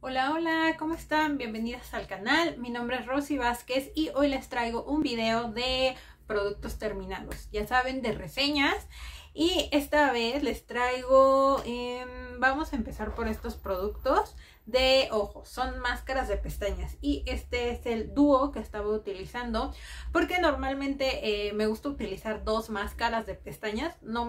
Hola, hola, ¿cómo están? Bienvenidas al canal. Mi nombre es Rosy Vázquez y hoy les traigo un video de productos terminados. Ya saben, de reseñas. Y esta vez les traigo, vamos a empezar por estos productos de ojos. Son máscaras de pestañas y este es el dúo que estaba utilizando porque normalmente me gusta utilizar dos máscaras de pestañas. No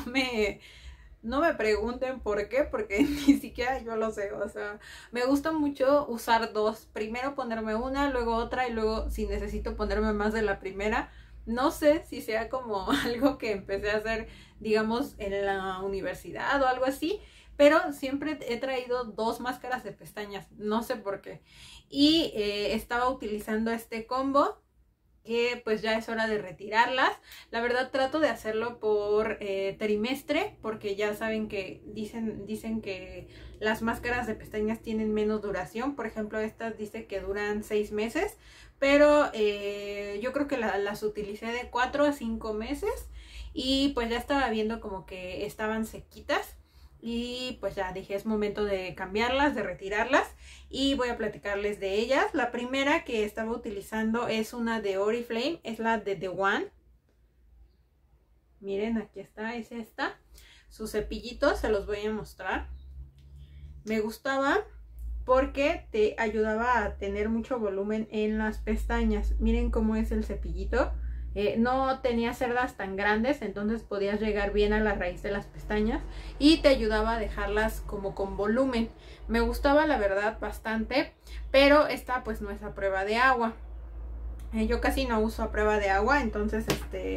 me pregunten por qué, porque ni siquiera yo lo sé. O sea, me gusta mucho usar dos. Primero ponerme una, luego otra y luego si necesito ponerme más de la primera. No sé si sea como algo que empecé a hacer, digamos, en la universidad o algo así. Pero siempre he traído dos máscaras de pestañas. No sé por qué. Y estaba utilizando este combo, que pues ya es hora de retirarlas. La verdad trato de hacerlo por trimestre, porque ya saben que dicen que las máscaras de pestañas tienen menos duración. Por ejemplo, estas dice que duran 6 meses, pero yo creo que las utilicé de 4 a 5 meses y pues ya estaba viendo como que estaban sequitas. Y pues ya dije, es momento de cambiarlas, de retirarlas. Y voy a platicarles de ellas. La primera que estaba utilizando es una de Oriflame, es la de The One. Miren, aquí está, es esta. Sus cepillitos, se los voy a mostrar. Me gustaba porque te ayudaba a tener mucho volumen en las pestañas. Miren cómo es el cepillito. No tenía cerdas tan grandes, entonces podías llegar bien a la raíz de las pestañas y te ayudaba a dejarlas como con volumen. Me gustaba, la verdad, bastante, pero esta pues no es a prueba de agua. Yo casi no uso a prueba de agua, entonces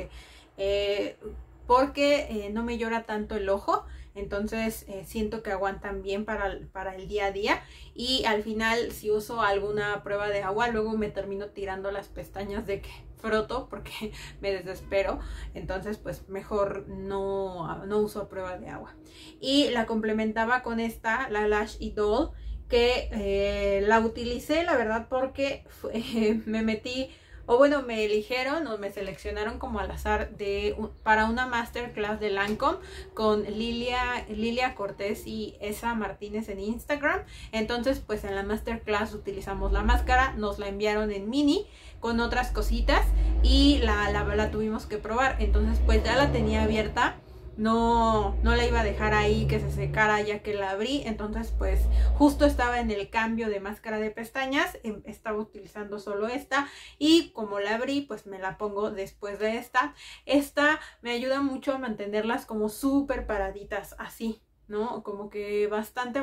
porque no me llora tanto el ojo. Entonces siento que aguantan bien para el día a día. Y al final, si uso alguna prueba de agua, luego me termino tirando las pestañas de que froto porque me desespero. Entonces pues mejor no uso a prueba de agua. Y la complementaba con esta, la Lash Idol, que la utilicé, la verdad, porque me metí, o bueno, me eligieron o me seleccionaron como al azar para una masterclass de Lancome con Lilia Cortés y Esa Martínez en Instagram. Entonces pues en la masterclass utilizamos la máscara, nos la enviaron en mini con otras cositas y la tuvimos que probar. Entonces pues ya la tenía abierta. No la iba a dejar ahí que se secara ya que la abrí. Entonces pues justo estaba en el cambio de máscara de pestañas. Estaba utilizando solo esta. Y como la abrí pues me la pongo después de esta. Esta me ayuda mucho a mantenerlas como súper paraditas así, ¿no? Como que bastante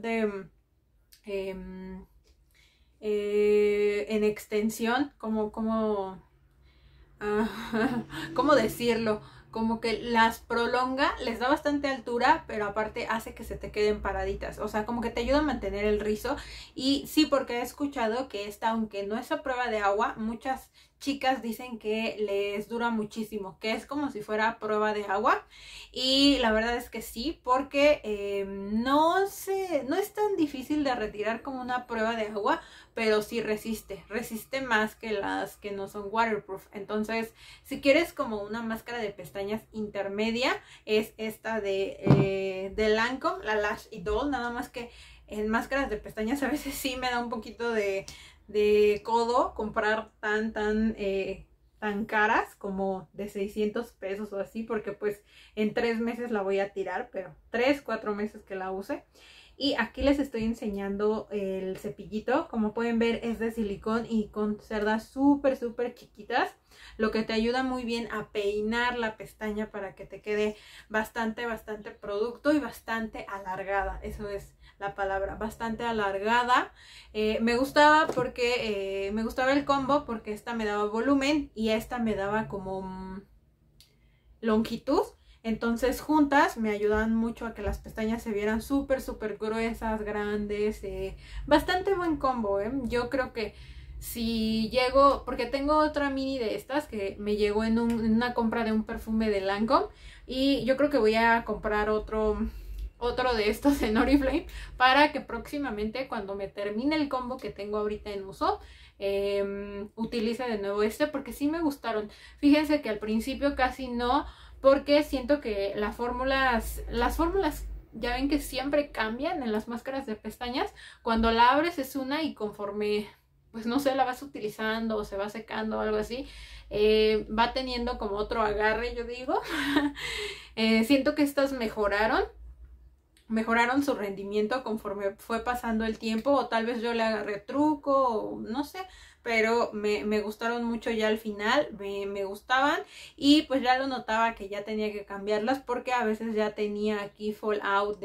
en extensión. ¿Cómo decirlo? Como que las prolonga, les da bastante altura, pero aparte hace que se te queden paraditas. O sea, como que te ayuda a mantener el rizo. Y sí, porque he escuchado que esta, aunque no es a prueba de agua, muchas chicas dicen que les dura muchísimo, que es como si fuera a prueba de agua. Y la verdad es que sí, porque no es tan difícil de retirar como una prueba de agua, pero sí resiste más que las que no son waterproof. Entonces, si quieres como una máscara de pestañas intermedia, es esta de Lancome, la Lash Idol. Nada más que en máscaras de pestañas a veces sí me da un poquito de codo comprar tan caras, como de 600 pesos o así, porque pues en 3 meses la voy a tirar, pero 3-4 meses que la use. Y aquí les estoy enseñando el cepillito. Como pueden ver, es de silicón y con cerdas súper chiquitas, lo que te ayuda muy bien a peinar la pestaña para que te quede bastante producto y bastante alargada. Eso es la palabra, bastante alargada. Me gustaba porque me gustaba el combo, porque esta me daba volumen y esta me daba como longitud. Entonces juntas me ayudaban mucho a que las pestañas se vieran súper gruesas, grandes. Bastante buen combo, ¿eh? Yo creo que si llego, porque tengo otra mini de estas que me llegó en una compra de un perfume de Lancome, y yo creo que voy a comprar otro de estos en Oriflame para que próximamente, cuando me termine el combo que tengo ahorita en uso, utilice de nuevo este, porque sí me gustaron. Fíjense que al principio casi no, porque siento que las fórmulas ya ven que siempre cambian en las máscaras de pestañas. Cuando la abres es una y conforme, pues no sé, la vas utilizando o se va secando o algo así, va teniendo como otro agarre, yo digo. Siento que estas mejoraron su rendimiento conforme fue pasando el tiempo, o tal vez yo le agarré truco, o no sé, pero me gustaron mucho ya al final, me gustaban, y pues ya lo notaba que ya tenía que cambiarlas porque a veces ya tenía aquí fallout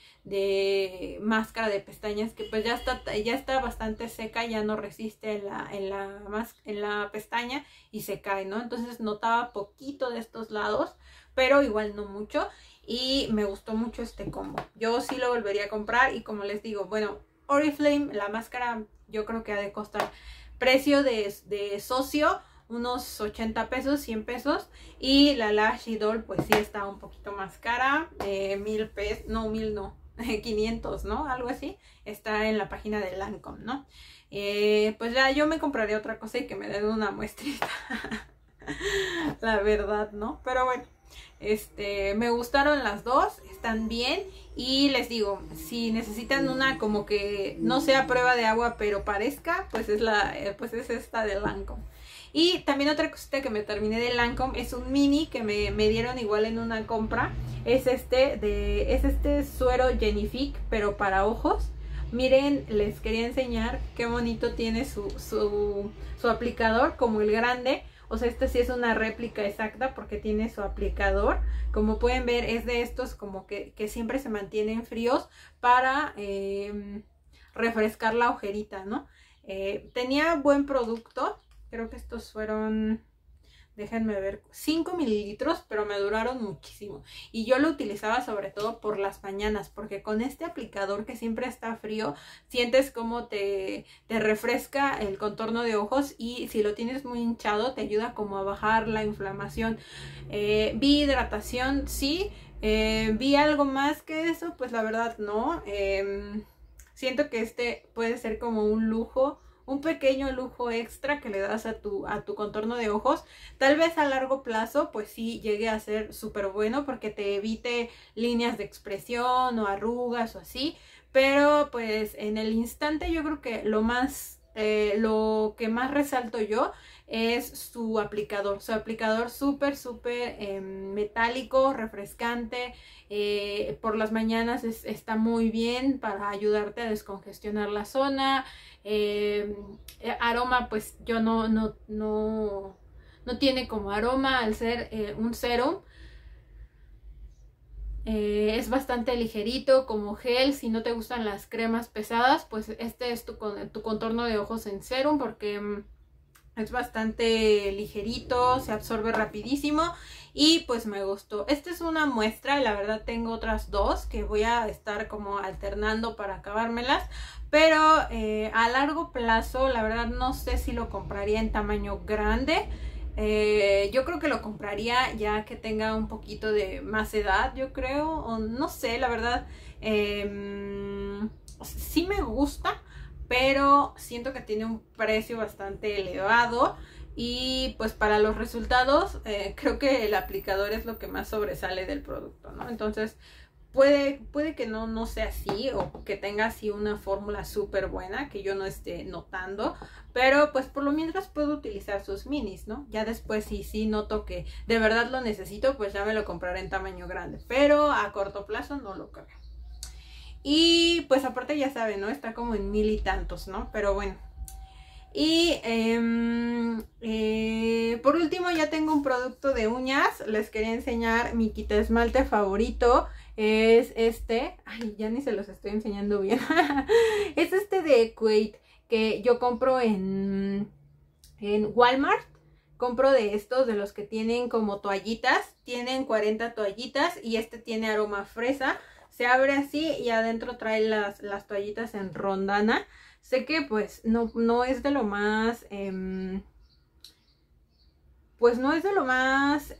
de máscara de pestañas que pues ya está bastante seca, ya no resiste en la pestaña y se cae, ¿no? Entonces notaba poquito de estos lados, pero igual no mucho. Y me gustó mucho este combo. Yo sí lo volvería a comprar. Y como les digo, bueno, Oriflame, la máscara yo creo que ha de costar precio de socio, unos 80 pesos, 100 pesos. Y la Lashy Doll pues sí está un poquito más cara, 1000 pesos, no, 1000 no, 500, ¿no? Algo así. Está en la página de Lancome, ¿no? Pues ya yo me compraré otra cosa y que me den una muestrita. La verdad, ¿no? Pero bueno. Me gustaron las dos, están bien. Y les digo, si necesitan una como que no sea prueba de agua pero parezca, pues es esta de Lancome. Y también otra cosita que me terminé de Lancome es un mini que me dieron igual en una compra. Es este suero Genifique, pero para ojos. Miren, les quería enseñar qué bonito tiene su aplicador, como el grande. O sea, esta sí es una réplica exacta porque tiene su aplicador. Como pueden ver, es de estos como que siempre se mantienen fríos para refrescar la ojerita, ¿no? Tenía buen producto. Creo que estos fueron, déjenme ver, 5 mililitros, pero me duraron muchísimo. Y yo lo utilizaba sobre todo por las mañanas, porque con este aplicador que siempre está frío, sientes como te refresca el contorno de ojos, y si lo tienes muy hinchado, te ayuda como a bajar la inflamación. Vi hidratación, sí. Vi algo más que eso, pues la verdad no. Siento que este puede ser como un lujo, un pequeño lujo extra que le das a tu contorno de ojos. Tal vez a largo plazo pues sí llegue a ser súper bueno porque te evite líneas de expresión o arrugas o así, pero pues en el instante yo creo que lo que más resalto yo es su aplicador súper metálico, refrescante. Por las mañanas está muy bien para ayudarte a descongestionar la zona. Aroma pues yo no tiene como aroma al ser un serum. Es bastante ligerito como gel. Si no te gustan las cremas pesadas, pues este es tu contorno de ojos en serum, porque es bastante ligerito, se absorbe rapidísimo y pues me gustó. Esta es una muestra y la verdad tengo otras dos que voy a estar como alternando para acabármelas. Pero a largo plazo la verdad no sé si lo compraría en tamaño grande. Yo creo que lo compraría ya que tenga un poquito de más edad, yo creo, o no sé, la verdad. Sí me gusta, pero siento que tiene un precio bastante elevado. Y pues para los resultados creo que el aplicador es lo que más sobresale del producto, ¿no? Entonces puede que no sea así, o que tenga así una fórmula súper buena que yo no esté notando, pero pues por lo mientras puedo utilizar sus minis, ¿no? Ya después si noto que de verdad lo necesito, pues ya me lo compraré en tamaño grande, pero a corto plazo no lo creo. Y pues aparte ya saben, ¿no? Está como en 1000 y tantos, ¿no? Pero bueno. Y por último ya tengo un producto de uñas. Les quería enseñar mi quita esmalte favorito. Es este. Ay, ya ni se los estoy enseñando bien. Es este de Equate que yo compro en Walmart. Compro de estos, de los que tienen como toallitas. Tienen 40 toallitas y este tiene aroma fresa. Se abre así y adentro trae las toallitas en rondana. Sé que pues no es de lo más, pues no es de lo más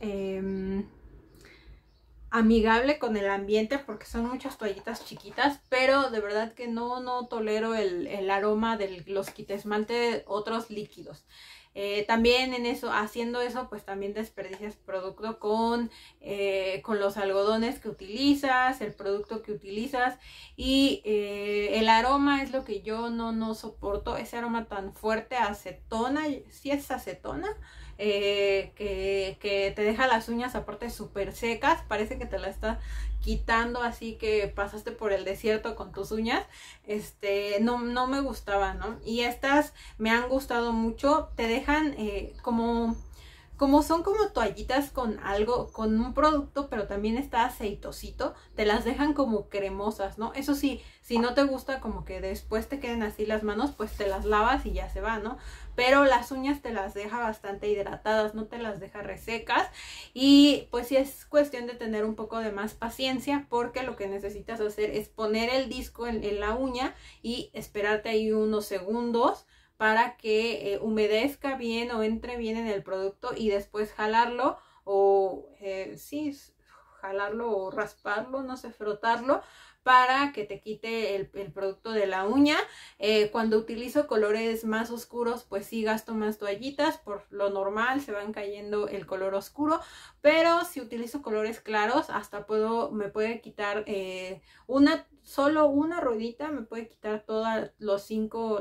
amigable con el ambiente porque son muchas toallitas chiquitas, pero de verdad que no tolero el aroma de los quitaesmalte de otros líquidos. También en eso, haciendo eso, pues también desperdicias producto con los algodones que utilizas, el producto que utilizas, y el aroma es lo que yo no soporto, ese aroma tan fuerte, acetona, si es acetona, que te deja las uñas aparte súper secas, parece que te la está quitando, así que pasaste por el desierto con tus uñas. No me gustaba, ¿no? Y estas me han gustado mucho, te dejan como son como toallitas con algo, con un producto, pero también está aceitosito, te las dejan como cremosas, ¿no? Eso sí, si no te gusta como que después te queden así las manos, pues te las lavas y ya se va, ¿no? Pero las uñas te las deja bastante hidratadas, no te las deja resecas, y pues sí es cuestión de tener un poco de más paciencia, porque lo que necesitas hacer es poner el disco en la uña y esperarte ahí unos segundos para que humedezca bien o entre bien en el producto, y después jalarlo o sí, jalarlo o rasparlo, no sé, frotarlo, para que te quite el producto de la uña. Cuando utilizo colores más oscuros, pues sí gasto más toallitas, por lo normal se van cayendo el color oscuro, pero si utilizo colores claros, hasta me puede quitar solo una ruedita, me puede quitar todas el 5,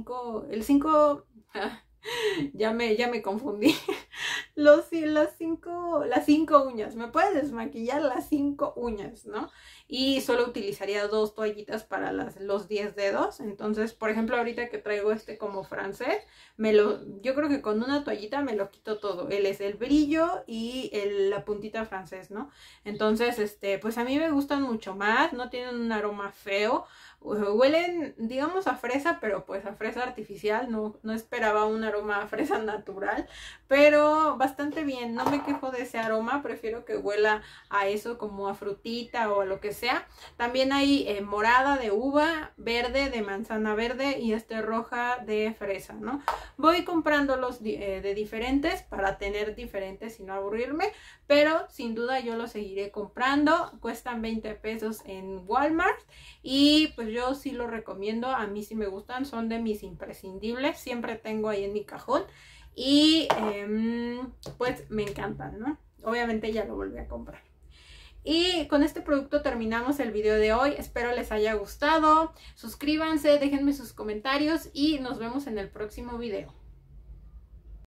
ya me confundí. Las cinco uñas, me puedes desmaquillar las 5 uñas, ¿no? Y solo utilizaría 2 toallitas para los 10 dedos. Entonces, por ejemplo, ahorita que traigo como francés, yo creo que con una toallita me lo quito todo. Él es el brillo y la puntita francés, ¿no? Entonces, pues a mí me gustan mucho más, no tienen un aroma feo. Huelen, digamos, a fresa, pero pues a fresa artificial, no esperaba un aroma a fresa natural, pero bastante bien, no me quejo de ese aroma, prefiero que huela a eso, como a frutita o a lo que sea. También hay morada de uva, verde de manzana verde y roja de fresa, ¿no? Voy comprándolos de diferentes para tener diferentes y no aburrirme, pero sin duda yo los seguiré comprando. Cuestan 20 pesos en Walmart y pues yo sí los recomiendo, a mí sí me gustan, son de mis imprescindibles, siempre tengo ahí en mi cajón y pues me encantan, ¿no? Obviamente ya lo volví a comprar. Y con este producto terminamos el video de hoy, espero les haya gustado, suscríbanse, déjenme sus comentarios y nos vemos en el próximo video.